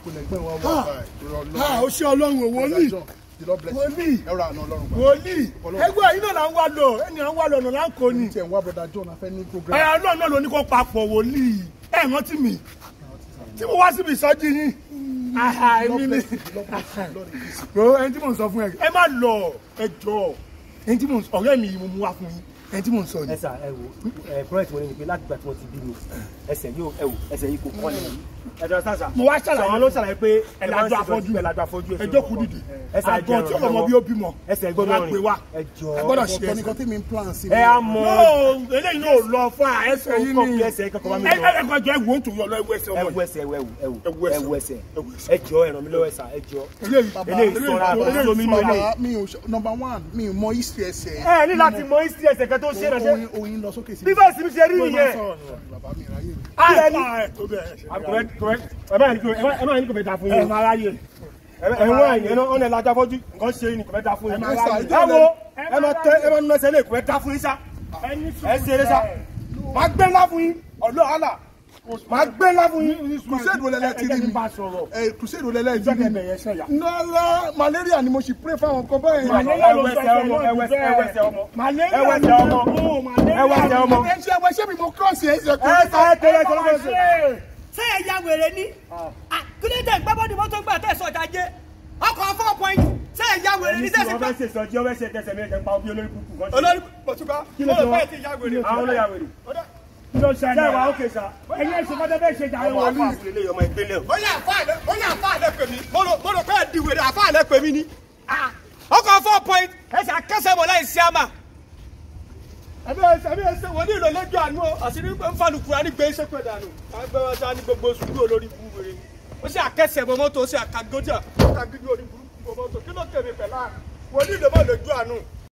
ó ṣe Ọlọ́run wòlíì. Woli ẹgbẹ́ yìí náà là ń wá lọ ẹni à ń wá lọ ọ̀nà là ń kó ni. Ọlọ́run náà ló ní kó papọ̀ wòlíì ẹ̀ rántí mi tí mo wá síbi ìsọjí yín èmi ni ẹni tí mò ń sọ fún ẹ má lọ ẹ jọ ẹni tí mò ń sọ ọ̀rẹ́ mi yìí mo mú wá fún yín ẹni tí mò ń sọ ni. ẹ sà ẹ wo project wọn ni pé láti gbà tí wọn ti bí mi ẹsẹ̀ yìí kò kọ́ ni ẹjọ sàṣà mo wá ṣàlàyé àwọn ló ṣàlàyé pé ẹlàjọ afọ́jú ẹjọ́ kù dìde àgọ́ tí ọmọ bí ó bímọ ẹsẹ̀ gbọ́dọ̀ rìn wá gbọ́dọ̀ ṣe ẹsẹ̀ nǹkan tí mi ń plan sí. ẹ á mọ eléyìí náà lọ fún ẹsẹ̀ yìí ni ẹsẹ̀ kankan bá mi lọ ẹgbẹ́ jọ ẹwù ó tún yọ lọ ẹwù ẹsẹ̀ ọmọ ẹwù ẹsẹ̀ ẹjọ ẹràn mi lọ́wọ́ ẹsà ẹjọ eléyìí sọra lómi nínú eléyìí. Number one mi ò mọ history ẹsẹ̀. ẹ ní láti mọ history ẹsẹ̀ kan tó ṣe rẹ oyin lọ sókè sí. bí bẹ́ẹ̀ sì mi ṣe rí nìyẹn. ẹ máa ní kò fẹ́ da fún yín. ẹ máa ráyè. ẹ̀wọ̀n ẹ̀yẹ náà ọ̀nà ìlàjà fọ́jú nǹkan ṣe ni kò fẹ́ da fún yín. ẹ wo ẹ máa nínú ẹsẹ̀ lè kò fẹ́ da fún yín sá. ẹ ṣe eré sá. máa gbé ńlá fún yín ọ̀lọ́ àlà. máa gbé ńlá fún yín. crusade wo lẹ́lẹ́ ti rí mi. crusade wo lẹ́lẹ́ ti rí mi. nọ́ọ̀lá malaria ni mo sì pray fáwọn kan báyìí. ẹwẹsẹ̀ ọmọ. ẹsẹ̀ mi mo cross ẹsẹ̀ kan. ṣé ẹ ya wèrè ni kílódé gbábọ́dì mọ́tò gbà tẹ̀sán ọjà jẹ́ ọkọ̀ 4 point ṣé ẹ ya wèrè ni tẹ̀sán gbà. ọbẹ̀ ṣe sọ jí ọbẹ̀ ṣe tẹsẹ̀ mi ẹ̀ pa obi olórí kúkú kan. olórí pọ̀tùkà olórí ti ya wèrè. àwọn olóyà wèrè. ló ṣẹlẹ̀ ṣe wà ókè sá. ẹ̀yin ẹ̀ṣẹ̀ fọ́tẹ́ bẹ́ẹ̀ ṣe jà ẹ̀wọ̀n ọmọ àfúlélẹ̀ ọmọ ìgbélé o. ó yà àfáà lẹ pè mí mo rò pé ẹ di wèrè àfáà lẹ pè mí ni ọkọ̀ 4 point ẹsẹ̀ akẹ́sẹ̀ mọ̀ láì sí àmà. ẹbí ẹsẹ wọ́n ní ìrọ̀lẹ́jọ́ àánú àṣírí ń falùkùrá ní gbé iṣẹ́ pẹ̀ dànù àgbẹ̀wò ṣáà ní gbogbo sùúrù olórí fún wèrè ni ó sì àkẹ́sẹ̀ bọ́ mọ́tò ó sì àkàgójà àkàgídí orí burúkú bọ́ mọ́tò kí ló kẹ̀mí pẹ̀lá wọ́n ní ìrọ̀lẹ́jọ́ àánú.